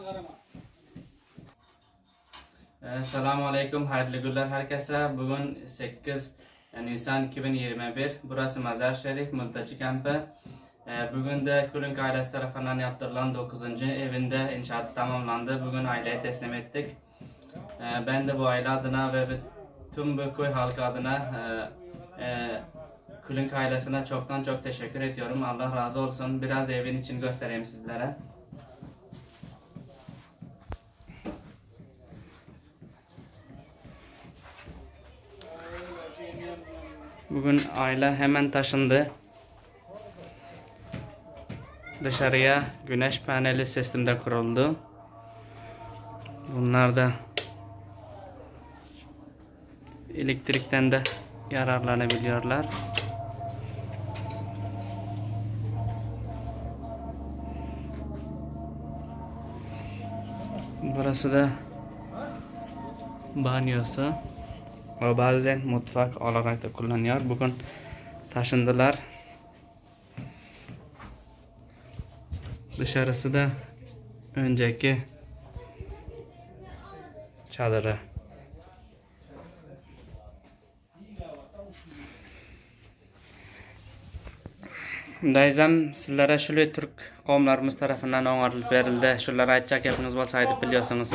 Assalamu alaikum, hayırlı günler herkese. Bugün 8 Nisan 2021. Burası Mazar Şerif, Mülteci Kampı. Bugün de Külünk ailesi tarafından yaptırılan 9. evinde inşaatı tamamlandı. Bugün aileye teslim ettik. Ben de bu aile adına ve tüm bu köy halkı adına Külünk ailesine çoktan çok teşekkür ediyorum. Allah razı olsun. Biraz evin için göstereyim sizlere. Bugün aile hemen taşındı. Dışarıya güneş paneli sistemde kuruldu. Bunlar da elektrikten de yararlanabiliyorlar. Burası da banyosu. Ve bazen mutfak olarak da kullanıyor. Bugün taşındılar. Dışarısı da önceki çadırı. Dayzam sizlere şöyle Türk kavimlerimiz tarafından onarılıp verildi. Şunları aytacak yapınız bolsa aytıp biliyorsunuz.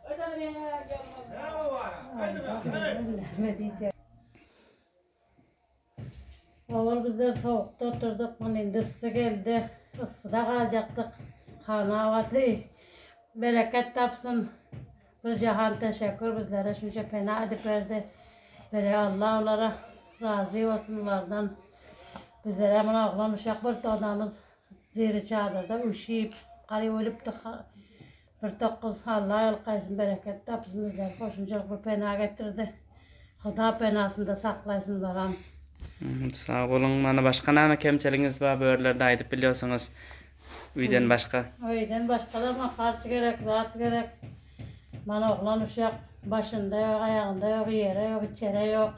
Oğul bizler soğukta oturduk, endi ısı geldi. Isıda kalacaktık. Hanavatı bereket tapsın. Bir cihan teşekkür bizlere şunca fena edip verdi. Bere Allah onlara razı olsun onlardan. Bizlere hemen oğlan uşak bir adamız ziri çadırda üşüyüp qarı ölüp bir dokuz Allah yolkaysın bereket tapsın bizler. Koşunca bir fena getirdi. Xuda penasında saklaysın baram. Sağ olun. Bana başka näme kemçilinginiz var bu yerlerde aytıp biliyorsunuz. Uydan başka. Uydan başkalarına harç gerek, zat gerek. Bana oğlan uşak başında yok, ayağında yok, yere yok, içeri yok.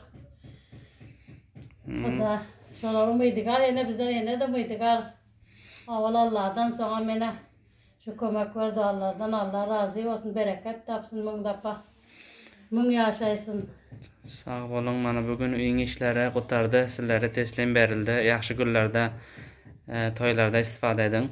Xuda şoları mıydıgar, yine bizden yine de mıydıgar. Avval Allah'dan sonra mene şu kömek verdi Allah'dan. Allah razı olsun, bereket tapsın mın dapa. Mın yaşaysın. Sağ olun. Mana bugün uyun işleri qutardı. Sizlere teslim berildi. Yaxşı günlerde, toylarda istifade edin.